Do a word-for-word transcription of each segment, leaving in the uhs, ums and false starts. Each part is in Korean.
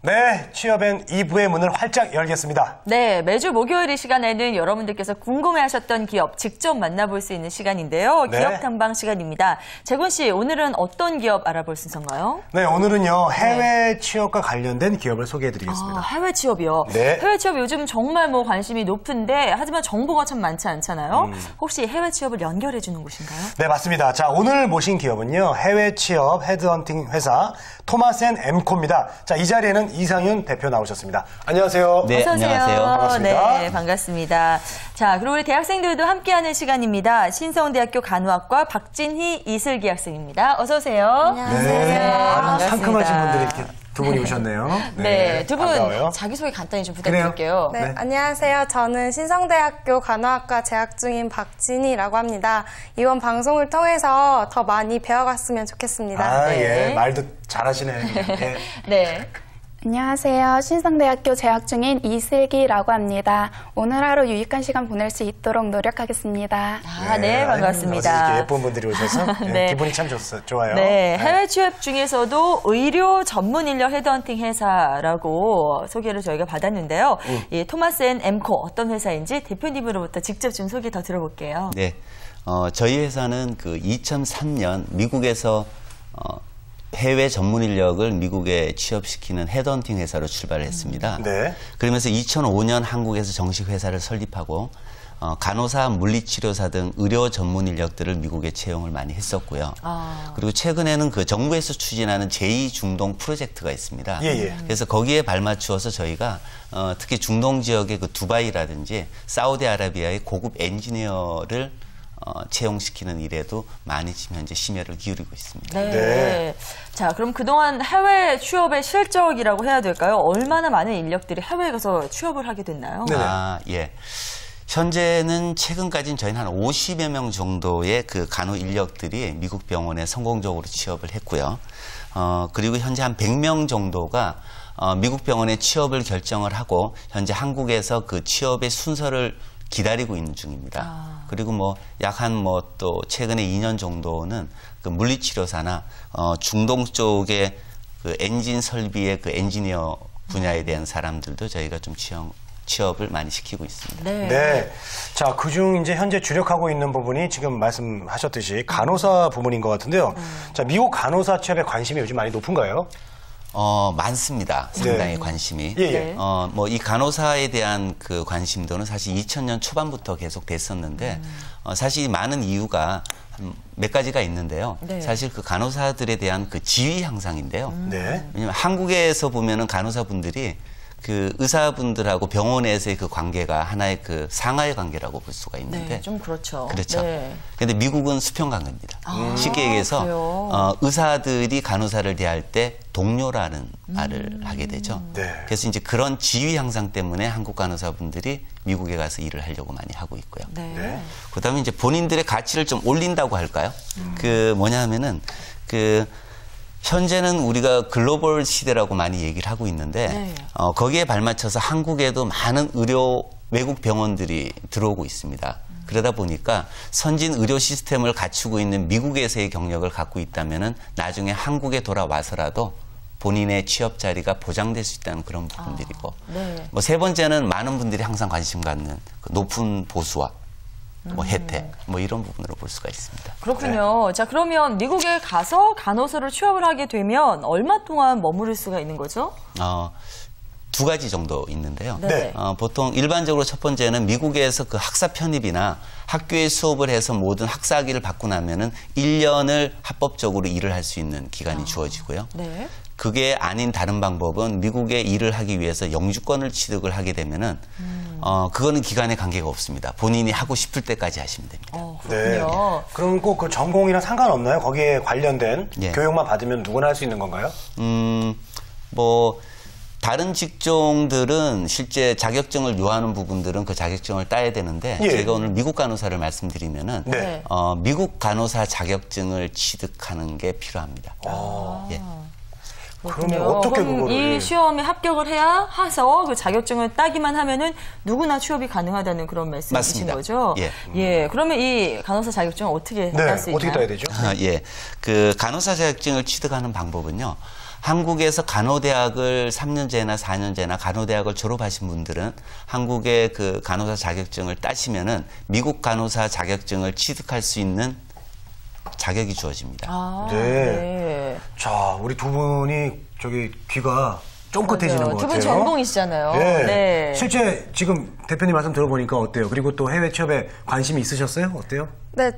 네, 취업엔 이 부의 문을 활짝 열겠습니다. 네, 매주 목요일 이 시간에는 여러분들께서 궁금해하셨던 기업 직접 만나볼 수 있는 시간인데요. 네. 기업 탐방 시간입니다. 재곤 씨, 오늘은 어떤 기업 알아볼 순서인가요? 네, 오늘은요 해외 취업과 관련된 기업을 소개해드리겠습니다. 아, 해외 취업이요. 네. 해외 취업 요즘 정말 뭐 관심이 높은데 하지만 정보가 참 많지 않잖아요. 음. 혹시 해외 취업을 연결해 주는 곳인가요? 네, 맞습니다. 자, 오늘 모신 기업은요 해외 취업 헤드헌팅 회사 토마스 앤 엠코입니다. 자, 이 자리에는 이상윤 대표 나오셨습니다. 안녕하세요. 네, 어서 오세요. 안녕하세요. 반갑습니다. 네, 반갑습니다. 자, 그리고 우리 대학생들도 함께하는 시간입니다. 신성대학교 간호학과 박진희, 이슬기 학생입니다. 어서 오세요. 안녕하세요. 네, 아주 반갑습니다. 상큼하신 분들이 이렇게 두 분이 오셨네요. 네, 네, 두 분 반가워요. 자기소개 간단히 좀 부탁드릴게요. 네, 네. 안녕하세요. 저는 신성대학교 간호학과 재학 중인 박진희라고 합니다. 이번 방송을 통해서 더 많이 배워갔으면 좋겠습니다. 아, 네. 예, 말도 잘하시네. 예. 네. 안녕하세요. 신성대학교 재학 중인 이슬기라고 합니다. 오늘 하루 유익한 시간 보낼 수 있도록 노력하겠습니다. 아, 네, 반갑습니다. 어제 이렇게 예쁜 분들이 오셔서 네, 네. 기분이 참 좋, 좋아요. 네, 해외 취업 중에서도 의료 전문 인력 헤드헌팅 회사라고 소개를 저희가 받았는데요. 음. 이 토마스 앤 엠코 어떤 회사인지 대표님으로부터 직접 좀 소개 더 들어볼게요. 네, 어, 저희 회사는 그 이천삼 년 미국에서 어, 해외 전문 인력을 미국에 취업시키는 헤드헌팅 회사로 출발을 했습니다. 네. 그러면서 이천오 년 한국에서 정식 회사를 설립하고 어, 간호사, 물리치료사 등 의료 전문 인력들을 미국에 채용을 많이 했었고요. 아. 그리고 최근에는 그 정부에서 추진하는 제이 중동 프로젝트가 있습니다. 예, 예. 그래서 거기에 발맞추어서 저희가 어, 특히 중동 지역의 그 두바이라든지 사우디아라비아의 고급 엔지니어를 어, 채용시키는 일에도 많이 지금 현재 심혈을 기울이고 있습니다. 네. 네. 자, 그럼 그동안 해외 취업의 실적이라고 해야 될까요? 얼마나 많은 인력들이 해외에 가서 취업을 하게 됐나요? 네. 아, 예. 현재는 최근까지는 저희는 한 오십여 명 정도의 그 간호 인력들이 미국 병원에 성공적으로 취업을 했고요. 어, 그리고 현재 한 백 명 정도가 어, 미국 병원에 취업을 결정을 하고 현재 한국에서 그 취업의 순서를 기다리고 있는 중입니다. 아. 그리고 뭐 약 한 뭐 또 최근에 이 년 정도는 그 물리치료사나 어, 중동 쪽의 그 엔진 설비의 그 엔지니어 분야에 대한 사람들도 저희가 좀 취업, 취업을 많이 시키고 있습니다. 네. 네. 자, 그중 이제 현재 주력하고 있는 부분이 지금 말씀하셨듯이 간호사 부문인 것 같은데요. 음. 자, 미국 간호사 취업에 관심이 요즘 많이 높은가요? 어, 많습니다. 상당히 네. 관심이. 예, 예. 네. 어, 뭐, 이 간호사에 대한 그 관심도는 사실 이천 년 초반부터 계속 됐었는데, 음. 어, 사실 많은 이유가 한 몇 가지가 있는데요. 네. 사실 그 간호사들에 대한 그 지위 향상인데요. 네. 왜냐면 한국에서 보면은 간호사분들이 그 의사분들하고 병원에서의 그 관계가 하나의 그 상하의 관계라고 볼 수가 있는데. 네, 좀 그렇죠. 그렇죠. 네. 근데 미국은 수평 관계입니다. 아, 쉽게 얘기해서 그래요? 어, 의사들이 간호사를 대할 때 동료라는 말을 하게 되죠. 네. 그래서 이제 그런 지위 향상 때문에 한국 간호사분들이 미국에 가서 일을 하려고 많이 하고 있고요. 네. 네. 그다음에 이제 본인들의 가치를 좀 올린다고 할까요? 그 뭐냐 하면은 그 현재는 우리가 글로벌 시대라고 많이 얘기를 하고 있는데 네. 어, 거기에 발맞춰서 한국에도 많은 의료 외국 병원들이 들어오고 있습니다. 그러다 보니까 선진 의료 시스템을 갖추고 있는 미국에서의 경력을 갖고 있다면은 나중에 한국에 돌아와서라도 본인의 취업 자리가 보장될 수 있다는 그런 부분들이고, 아, 네. 뭐 세 번째는 많은 분들이 항상 관심 갖는 그 높은 보수와 뭐 혜택, 뭐 이런 부분으로 볼 수가 있습니다. 그렇군요. 자, 그러면 미국에 가서 간호사로 취업을 하게 되면 얼마 동안 머무를 수가 있는 거죠? 어, 두 가지 정도 있는데요. 네. 어, 보통 일반적으로 첫 번째는 미국에서 그 학사 편입이나 학교에 수업을 해서 모든 학사학위를 받고 나면은 일 년을 합법적으로 일을 할 수 있는 기간이 주어지고요. 네. 그게 아닌 다른 방법은 미국에 일을 하기 위해서 영주권을 취득을 하게 되면은 음. 어, 그거는 기간에 관계가 없습니다. 본인이 하고 싶을 때까지 하시면 됩니다. 어, 네. 그렇군요. 그럼 꼭 그 전공이랑 상관없나요? 거기에 관련된 예. 교육만 받으면 누구나 할 수 있는 건가요? 음, 뭐 다른 직종들은 실제 자격증을 요하는 부분들은 그 자격증을 따야 되는데 예. 제가 오늘 미국 간호사를 말씀드리면은 네. 어, 미국 간호사 자격증을 취득하는 게 필요합니다. 아. 예. 그러면 어떻게 그럼 그거를- 이 시험에 합격을 해야 해서 그 자격증을 따기만 하면은 누구나 취업이 가능하다는 그런 말씀이신 맞습니다. 거죠? 예. 예. 그러면 이 간호사 자격증을 어떻게 네. 딸 수 있나요? 어떻게 따야 되죠? 아, 예. 그 간호사 자격증을 취득하는 방법은요. 한국에서 간호대학을 삼 년제나 사 년제나 간호대학을 졸업하신 분들은 한국의 그 간호사 자격증을 따시면은 미국 간호사 자격증을 취득할 수 있는 자격이 주어집니다. 아, 네. 네. 자, 우리 두 분이 저기 귀가 쫑긋해지는 것 같아요. 두 분 전공이시잖아요. 네. 네. 실제 지금 대표님 말씀 들어보니까 어때요? 그리고 또 해외 취업에 관심이 있으셨어요? 어때요? 네,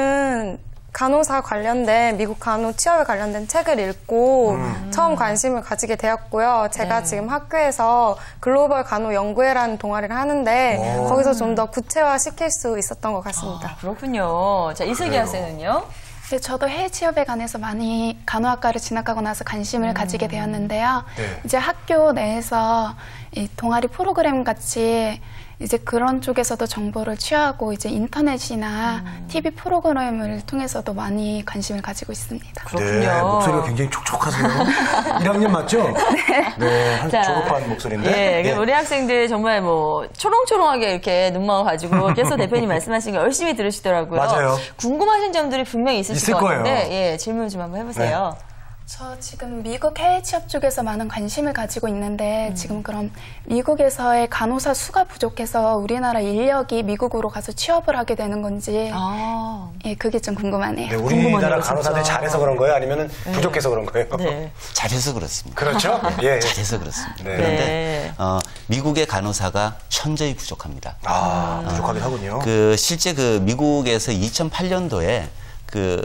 저는 간호사 관련된 미국 간호 취업에 관련된 책을 읽고 음. 처음 관심을 가지게 되었고요. 제가 네. 지금 학교에서 글로벌 간호 연구회라는 동아리를 하는데 오. 거기서 좀 더 구체화 시킬 수 있었던 것 같습니다. 아, 그렇군요. 자, 이슬기 학생은요? 네, 저도 해외 취업에 관해서 많이 간호학과를 진학하고 나서 관심을 음. 가지게 되었는데요. 네. 이제 학교 내에서 이 동아리 프로그램 같이 이제 그런 쪽에서도 정보를 취하고 이제 인터넷이나 음. 티비 프로그램을 통해서도 많이 관심을 가지고 있습니다. 그렇군요. 네, 목소리가 굉장히 촉촉하세요. 일 학년 맞죠? 네. 네, 한 자, 졸업한 목소리인데. 예, 네. 우리 학생들 정말 뭐 초롱초롱하게 이렇게 눈망울 가지고 계속 대표님 말씀하신 거 열심히 들으시더라고요. 맞아요. 궁금하신 점들이 분명히 있으실 있을 것 거예요. 같은데, 예, 질문 좀 한번 해보세요. 저 지금 미국 해외 취업 쪽에서 많은 관심을 가지고 있는데 음. 지금 그럼 미국에서의 간호사 수가 부족해서 우리나라 인력이 미국으로 가서 취업을 하게 되는 건지 아, 예, 그게 좀 궁금하네요. 네, 우리나라 궁금하네요, 간호사들이 진짜. 잘해서 그런 거예요? 아니면 부족해서 그런 거예요? 네. 잘해서 그렇습니다. 그렇죠? 예. 잘해서 그렇습니다. 네. 그런데 네. 어, 미국의 간호사가 현저히 부족합니다. 아, 부족하긴 하군요. 그 실제 그 미국에서 이천팔 년도에 그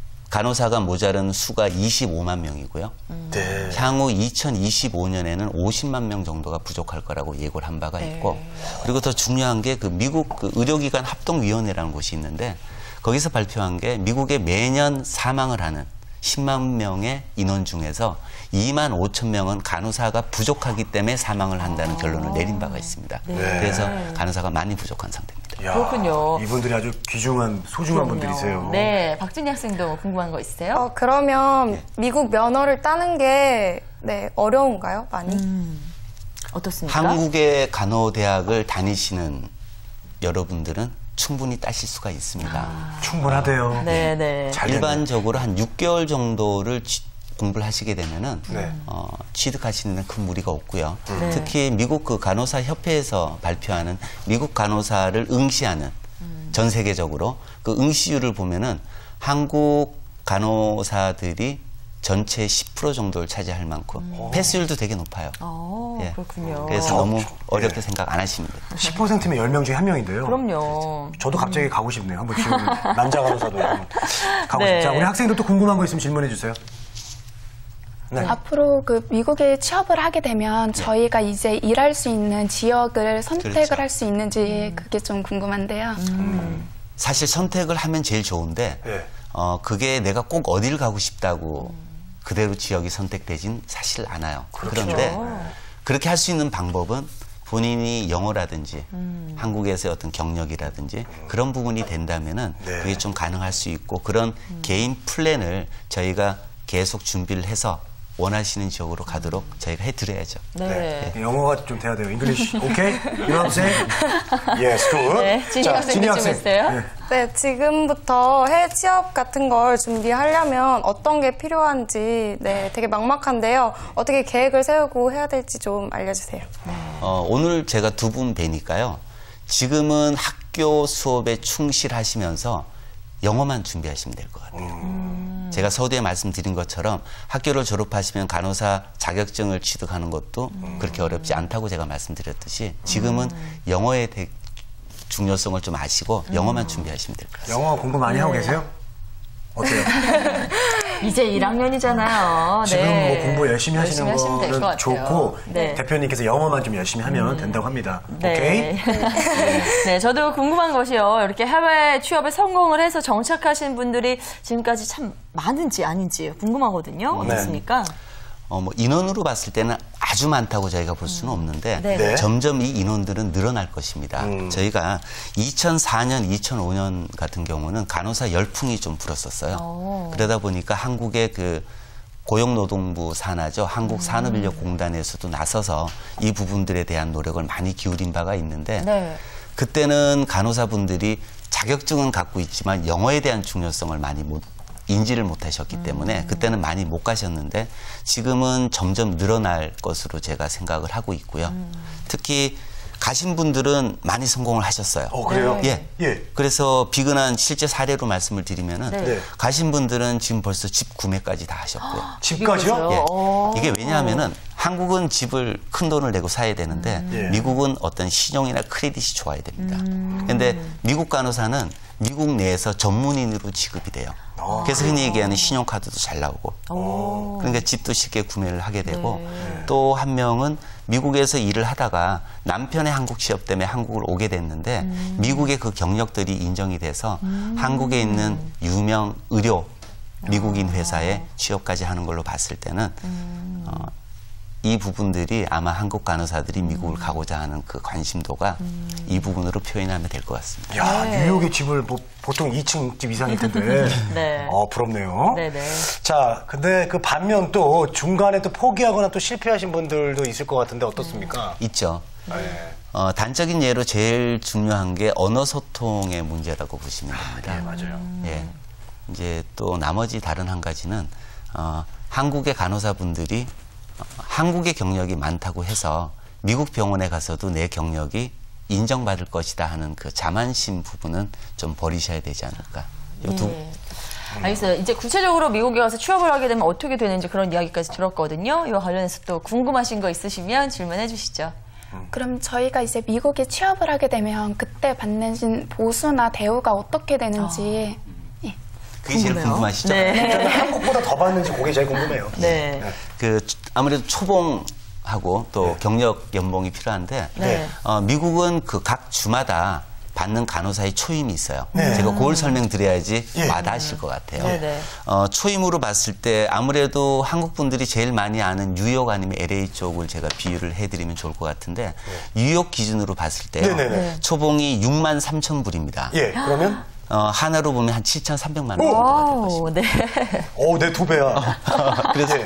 간호사가 모자른 수가 이십오만 명이고요. 네. 향후 이천이십오 년에는 오십만 명 정도가 부족할 거라고 예고를 한 바가 있고, 그리고 더 중요한 게 그 미국 그 의료기관 합동위원회라는 곳이 있는데 거기서 발표한 게 미국에 매년 사망을 하는 십만 명의 인원 중에서 이만 오천 명은 간호사가 부족하기 때문에 사망을 한다는 결론을 내린 바가 있습니다. 네. 그래서 간호사가 많이 부족한 상태입니다. 야, 그렇군요. 이분들이 아주 귀중한, 소중한 분들이세요. 네, 박진희 학생도 뭐 궁금한 거 있으세요? 어, 그러면 미국 면허를 따는 게 네, 어려운가요? 많이? 어떻습니까? 한국의 간호대학을 다니시는 여러분들은 충분히 따실 수가 있습니다. 충분하대요. 네, 네. 잘 됐네. 일반적으로 한 육 개월 정도를 취- 공부를 하시게 되면은 네. 어, 취득하시는 데는 큰 무리가 없고요. 네. 특히 미국 그 간호사 협회에서 발표하는 미국 간호사를 응시하는 전 세계적으로 그 응시율을 보면은 한국 간호사들이 전체 십 퍼센트 정도를 차지할 만큼 패스율도 되게 높아요. 어, 예. 그렇군요. 그래서 저- 너무 저- 어렵게 예. 생각 안 하시면 돼요. 십 퍼센트면 열 명 중에 한 명인데요. 그럼요. 저도 갑자기 가고 싶네요. 한번 지금 남자 간호사도 한번 가고 네. 싶어요. 자, 우리 학생들 또 궁금한 거 있으면 질문해 주세요. 네. 앞으로 그 미국에 취업을 하게 되면 저희가 이제 일할 수 있는 지역을 선택을 그렇죠. 할 수 있는지 그게 좀 궁금한데요. 사실 선택을 하면 제일 좋은데 네. 어, 그게 내가 꼭 어디를 가고 싶다고 그대로 지역이 선택되진 사실 않아요. 그런데 그렇게 할 수 있는 방법은 본인이 영어라든지 한국에서의 어떤 경력이라든지 그런 부분이 된다면은 네. 그게 좀 가능할 수 있고 그런 개인 플랜을 저희가 계속 준비를 해서 원하시는 지역으로 가도록 저희가 해드려야죠. 네. 네. 영어가 좀 돼야 돼요. English, okay? You know what I'm saying? Yes, good. 네, 진희 자, 학생 진희 좀 학생. 했어요? 네. 네, 지금부터 해외 취업 같은 걸 준비하려면 어떤 게 필요한지 네, 되게 막막한데요. 어떻게 계획을 세우고 해야 될지 좀 알려주세요. 어, 오늘 제가 두 분 뵈니까요. 지금은 학교 수업에 충실하시면서 영어만 준비하시면 될 것 같아요. 음. 제가 서두에 말씀드린 것처럼 학교를 졸업하시면 간호사 자격증을 취득하는 것도 음. 그렇게 어렵지 않다고 제가 말씀드렸듯이 지금은 영어의 대- 중요성을 좀 아시고 음. 영어만 준비하시면 될 것 같습니다. 영어 공부 많이 하고 계세요? 어때요? 이제 일 학년이잖아요. 지금 네. 뭐 공부 열심히 하시는 하시면 될것 거는 같아요. 좋고 네. 대표님께서 영어만 좀 열심히 하면 된다고 합니다. 네. 오케이? 네, 저도 궁금한 것이요. 이렇게 해외 취업에 성공을 해서 정착하신 분들이 지금까지 참 많은지 아닌지 궁금하거든요. 네. 어떻습니까? 어, 뭐 인원으로 봤을 때는 아주 많다고 저희가 볼 수는 없는데 네. 네. 점점 이 인원들은 늘어날 것입니다. 음. 저희가 이천사 년, 이천오 년 같은 경우는 간호사 열풍이 좀 불었었어요. 오. 그러다 보니까 한국의 그 고용노동부 산하죠. 음. 한국산업인력공단에서도 나서서 이 부분들에 대한 노력을 많이 기울인 바가 있는데 네. 그때는 간호사분들이 자격증은 갖고 있지만 영어에 대한 중요성을 많이 못 인지를 못하셨기 때문에 그때는 많이 못 가셨는데 지금은 점점 늘어날 것으로 제가 생각을 하고 있고요. 특히 가신 분들은 많이 성공을 하셨어요. 어, 그래요? 예. 예. 그래서 비근한 실제 사례로 말씀을 드리면은 네. 가신 분들은 지금 벌써 집 구매까지 다 하셨고요. 집까지요? 예. 어. 이게 왜냐하면은 한국은 집을 큰 돈을 내고 사야 되는데 예. 미국은 어떤 신용이나 크레딧이 좋아야 됩니다. 그런데 미국 간호사는 미국 내에서 전문인으로 지급이 돼요. 그래서 흔히 얘기하는 신용카드도 잘 나오고 그러니까 집도 쉽게 구매를 하게 되고 또 한 명은 미국에서 일을 하다가 남편의 한국 취업 때문에 한국을 오게 됐는데 음. 미국의 그 경력들이 인정이 돼서 음. 한국에 있는 유명 의료 미국인 회사에 취업까지 하는 걸로 봤을 때는 음. 어, 이 부분들이 아마 한국 간호사들이 미국을 음. 가고자 하는 그 관심도가 음. 이 부분으로 표현하면 될 것 같습니다. 야, 네. 뉴욕의 집을 뭐 보통 이 층 집 이상일 텐데. 네. 어, 부럽네요. 네네. 자, 근데 그 반면 또 중간에 또 포기하거나 또 실패하신 분들도 있을 것 같은데 어떻습니까? 있죠. 네. 어, 단적인 예로 제일 중요한 게 언어 소통의 문제라고 보시면 됩니다. 네, 맞아요. 예. 이제 또 나머지 다른 한 가지는 어, 한국의 간호사분들이 어, 한국의 경력이 많다고 해서 미국 병원에 가서도 내 경력이 인정받을 것이다 하는 그 자만심 부분은 좀 버리셔야 되지 않을까. 요 두, 네. 알겠어요. 이제 구체적으로 미국에 가서 취업을 하게 되면 어떻게 되는지 그런 이야기까지 들었거든요. 이와 관련해서 또 궁금하신 거 있으시면 질문해 주시죠. 그럼 저희가 이제 미국에 취업을 하게 되면 그때 받는 보수나 대우가 어떻게 되는지 예. 그게 제일 궁금해요. 궁금하시죠? 네. 저는 한국보다 더 받는지 그게 제일 궁금해요. 네. 그 아무래도 초봉하고 또 네. 경력 연봉이 필요한데 네. 어, 미국은 그 각 주마다 받는 간호사의 초임이 있어요. 네. 제가 그걸 설명드려야지 예. 와닿으실 것 같아요. 네, 네. 어, 초임으로 봤을 때 아무래도 한국 분들이 제일 많이 아는 뉴욕 아니면 엘에이 쪽을 제가 비유를 해드리면 좋을 것 같은데 뉴욕 기준으로 봤을 때요. 네, 네, 네. 초봉이 육만 삼천 불입니다. 예, 그러면? 어, 하나로 보면 한 칠천삼백만 원 정도가 될 것입니다. 와우, 네. 오, 내 두 배야. 그래서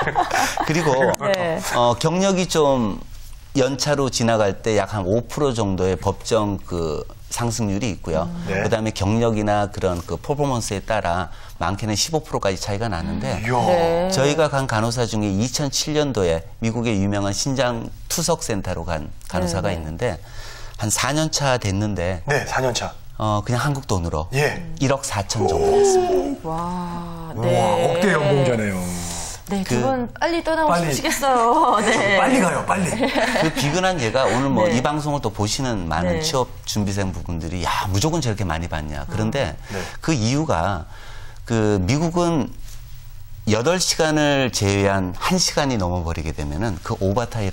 그리고 네. 어, 경력이 좀 연차로 지나갈 때 약 한 오 퍼센트 정도의 법정 그 상승률이 있고요. 네. 그다음에 경력이나 그런 그 퍼포먼스에 따라 많게는 십오 퍼센트까지 차이가 나는데 이야. 네. 저희가 간 간호사 중에 이천칠 년도에 미국의 유명한 신장 투석센터로 간 간호사가 네, 네. 있는데 한 사 년 차 됐는데 네, 사 년 차. 어, 그냥 한국 돈으로 예. 일억 사천 정도 됐습니다. 와, 와, 네. 억대 연봉자네요. 네, 그- 두 분 빨리 떠나고 빨리. 싶으시겠어요. 네. 빨리 가요, 빨리. 그 비근한 예가 오늘 뭐 이 네. 방송을 또 보시는 많은 네. 취업 준비생 부분들이 야 무조건 저렇게 많이 받냐. 그런데 네. 그 이유가 그 미국은 여덟 시간을 제외한 한 시간이 넘어버리게 되면은 그 오버타임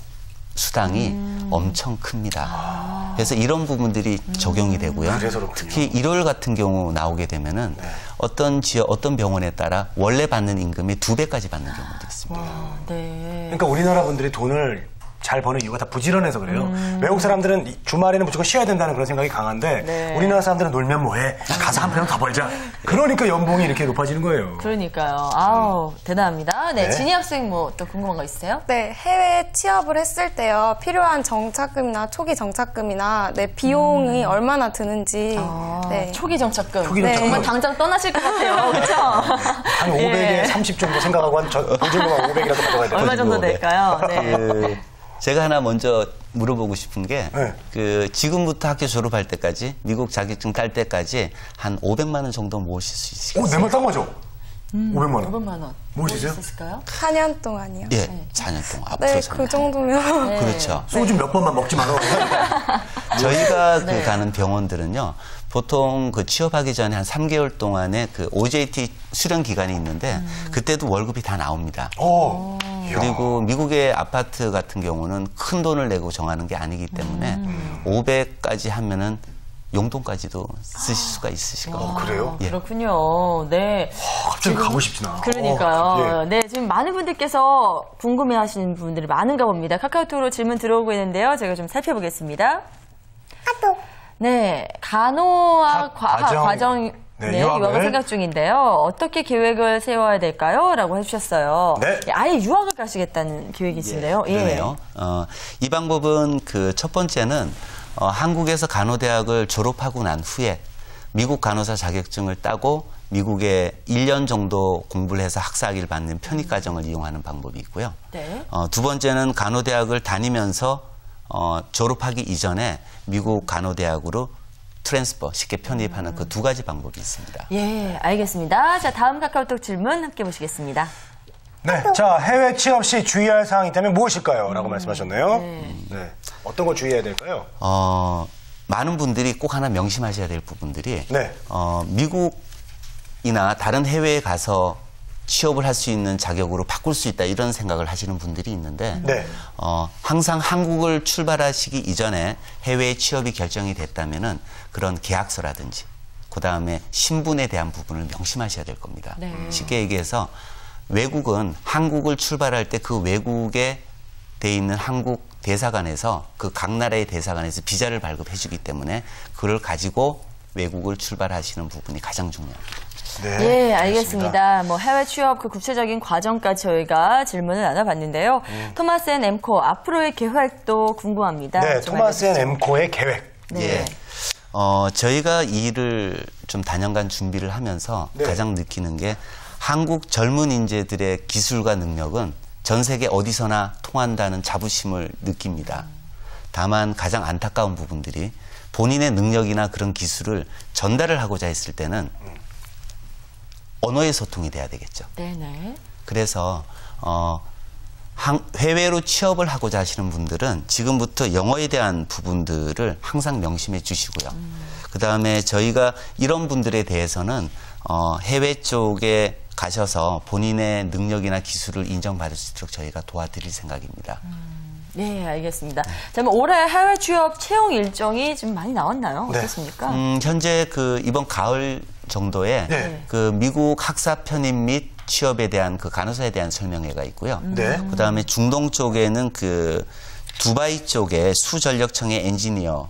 수당이 음. 엄청 큽니다. 그래서 이런 부분들이 적용이 되고요. 아. 그래서 그렇군요. 특히 일월 같은 경우 나오게 되면은 어떤 지역, 어떤 병원에 따라 원래 받는 임금의 두 배까지 받는 경우도 있습니다. 네. 그러니까 우리나라 분들이 돈을 잘 버는 이유가 다 부지런해서 그래요. 외국 사람들은 이- 주말에는 무조건 쉬어야 된다는 그런 생각이 강한데 네. 우리나라 사람들은 놀면 뭐해? 가서 한 편 더 벌자. 그러니까 연봉이 이렇게 높아지는 거예요. 그러니까요. 아우, 대단합니다. 네, 네. 진희 학생 뭐 또 궁금한 거 있으세요? 네, 해외 취업을 했을 때요, 필요한 정착금이나 초기 정착금이나 네, 비용이 얼마나 드는지. 아, 네. 초기 정착금. 초기 네, 정착금. 정말 당장 떠나실 것 같아요. 그렇죠? 한 오백에 예. 삼십 정도 생각하고 한 저- 보증금한 오백이라도 가져가야 돼요. 얼마 정도 네. 될까요? 네. 그 제가 하나 먼저 물어보고 싶은 게, 네. 그, 지금부터 학교 졸업할 때까지, 미국 자격증 딸 때까지 한 오백만 원 정도 모으실 수 오, 있으시겠어요? 내 말 딱 맞아. 오백만 원. 오백만 원. 뭐 있으세요? 있을까요? 사 년 동안이요. 예, 사 년 동안. 앞으로 네, 사 년. 그 정도면. 네. 그렇죠. 소주 몇 번만 먹지 마라. 저희가 네. 그 가는 병원들은요, 보통 그 취업하기 전에 한 삼 개월 동안의 그 오제이티 수련 기간이 있는데, 그때도 월급이 다 나옵니다. 오. 이야. 그리고 미국의 아파트 같은 경우는 큰 돈을 내고 정하는 게 아니기 때문에 오백까지 하면은 용돈까지도 쓰실 수가 있으실 겁니다. 어, 그래요? 예. 그렇군요. 네. 갑자기 가고 싶지 나. 그러니까요. 어, 예. 네, 지금 많은 분들께서 궁금해하시는 분들이 많은가 봅니다. 카카오톡으로 질문 들어오고 있는데요. 제가 좀 살펴보겠습니다. 네, 간호학 과- 과정, 과정, 과정 네, 네, 유학을. 유학을 생각 중인데요. 어떻게 계획을 세워야 될까요? 라고 해주셨어요. 네. 예, 아예 유학을 가시겠다는 계획이신데요. 예. 그러네요. 어, 이 방법은 그 첫 번째는 어, 한국에서 간호대학을 졸업하고 난 후에 미국 간호사 자격증을 따고 미국에 일 년 정도 공부를 해서 학사학위를 받는 편입과정을 이용하는 방법이 있고요. 네. 어, 두 번째는 간호대학을 다니면서 어, 졸업하기 이전에 미국 간호대학으로 트랜스퍼, 쉽게 편입하는 그 두 가지 방법이 있습니다. 예, 알겠습니다. 자, 다음 카카오톡 질문 함께 보시겠습니다. 네, 자, 해외 취업 시 주의할 사항이 있다면 무엇일까요? 라고 말씀하셨네요. 네. 네. 어떤 걸 주의해야 될까요? 어, 많은 분들이 꼭 하나 명심하셔야 될 부분들이 네. 어, 미국이나 다른 해외에 가서 취업을 할 수 있는 자격으로 바꿀 수 있다 이런 생각을 하시는 분들이 있는데 네. 어, 항상 한국을 출발하시기 이전에 해외에 취업이 결정이 됐다면은 그런 계약서라든지 그 다음에 신분에 대한 부분을 명심하셔야 될 겁니다. 네. 쉽게 얘기해서 외국은 한국을 출발할 때 그 외국에 돼 있는 한국 대사관에서 그 각 나라의 대사관에서 비자를 발급해 주기 때문에 그걸 가지고 외국을 출발하시는 부분이 가장 중요합니다. 네. 예, 알겠습니다. 뭐 해외 취업 그 구체적인 과정까지 저희가 질문을 나눠봤는데요. 음. 토마스 앤 엠코 앞으로의 계획도 궁금합니다. 네, 좀 토마스 앤 알려주시죠. 엠코의 계획. 네. 예. 어, 저희가 이 일을 좀 다년간 준비를 하면서 네. 가장 느끼는 게 한국 젊은 인재들의 기술과 능력은 전 세계 어디서나 통한다는 자부심을 느낍니다. 다만 가장 안타까운 부분들이 본인의 능력이나 그런 기술을 전달을 하고자 했을 때는 언어의 소통이 돼야 되겠죠. 네네. 그래서 어, 한, 해외로 취업을 하고자 하시는 분들은 지금부터 영어에 대한 부분들을 항상 명심해 주시고요. 음. 그 다음에 저희가 이런 분들에 대해서는 어, 해외 쪽에 가셔서 본인의 능력이나 기술을 인정받을 수 있도록 저희가 도와드릴 생각입니다. 음, 네, 알겠습니다. 자, 그럼 올해 해외 취업 채용 일정이 지금 많이 나왔나요? 네. 어떻습니까? 음, 현재 그 이번 가을 정도에 네. 그 미국 학사 편입 및 취업에 대한 그 간호사에 대한 설명회가 있고요. 네. 그 다음에 중동 쪽에는 그 두바이 쪽에 수전력청의 엔지니어들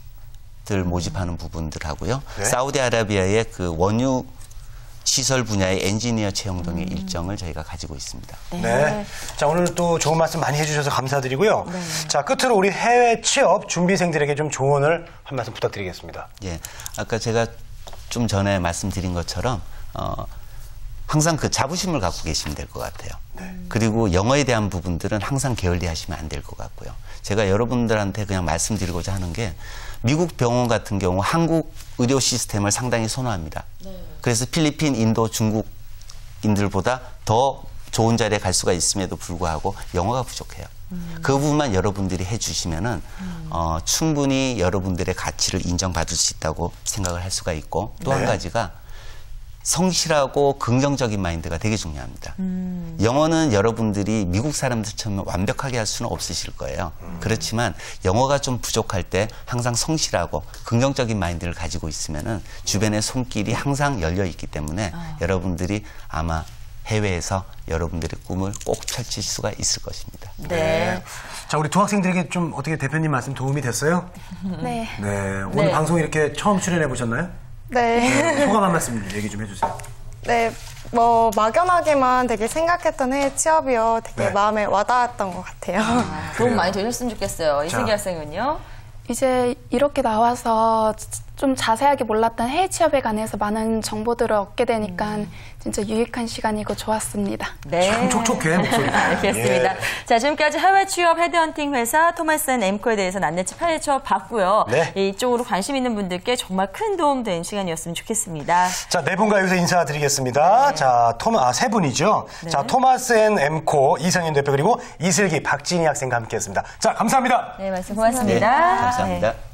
모집하는 부분들 하고요. 네. 사우디아라비아의 그 원유 시설 분야의 엔지니어 채용 등의 음. 일정을 저희가 가지고 있습니다. 네. 네. 자, 오늘 또 좋은 말씀 많이 해주셔서 감사드리고요. 네. 자, 끝으로 우리 해외 취업 준비생들에게 좀 조언을 한 말씀 부탁드리겠습니다. 예. 아까 제가 좀 전에 말씀드린 것처럼, 어, 항상 그 자부심을 갖고 계시면 될 것 같아요. 네. 그리고 영어에 대한 부분들은 항상 게을리하시면 안 될 것 같고요. 제가 여러분들한테 그냥 말씀드리고자 하는 게 미국 병원 같은 경우 한국 의료 시스템을 상당히 선호합니다. 네. 그래서 필리핀, 인도, 중국인들보다 더 좋은 자리에 갈 수가 있음에도 불구하고 영어가 부족해요. 음. 그 부분만 여러분들이 해주시면은 음. 어, 충분히 여러분들의 가치를 인정받을 수 있다고 생각을 할 수가 있고 또 한 네. 가지가 성실하고 긍정적인 마인드가 되게 중요합니다. 음. 영어는 여러분들이 미국 사람들처럼 완벽하게 할 수는 없으실 거예요. 음. 그렇지만 영어가 좀 부족할 때 항상 성실하고 긍정적인 마인드를 가지고 있으면은 주변의 손길이 항상 열려 있기 때문에 아. 여러분들이 아마 해외에서 여러분들의 꿈을 꼭 펼칠 수가 있을 것입니다. 네. 자, 우리 두 학생들에게 좀 어떻게 대표님 말씀 도움이 됐어요? 네. 네. 오늘 네. 방송 이렇게 처음 출연해 보셨나요? 네. 소감 한 말씀 얘기 좀 해주세요. 네, 뭐 막연하게만 되게 생각했던 해외 취업이요. 되게 네. 마음에 와닿았던 것 같아요. 아, 도움 많이 되셨으면 좋겠어요. 이승기 학생은요? 이제 이렇게 나와서 좀 자세하게 몰랐던 해외 취업에 관해서 많은 정보들을 얻게 되니까 음. 진짜 유익한 시간이고 좋았습니다. 네. 참 촉촉해, 목소리가. 알겠습니다. 예. 자, 지금까지 해외 취업 헤드헌팅 회사 토마스 앤 엠코에 대해서 낱낱이 파헤쳐봤고요. 네. 이쪽으로 관심 있는 분들께 정말 큰 도움 된 시간이었으면 좋겠습니다. 자, 네 분과 여기서 인사드리겠습니다. 네. 자, 토마, 아, 세 분이죠. 네. 자, 토마스 앤 엠코 이상현 대표 그리고 이슬기 박진희 학생과 함께 했습니다. 자, 감사합니다. 네, 말씀 고맙습니다. 네, 감사합니다. 네.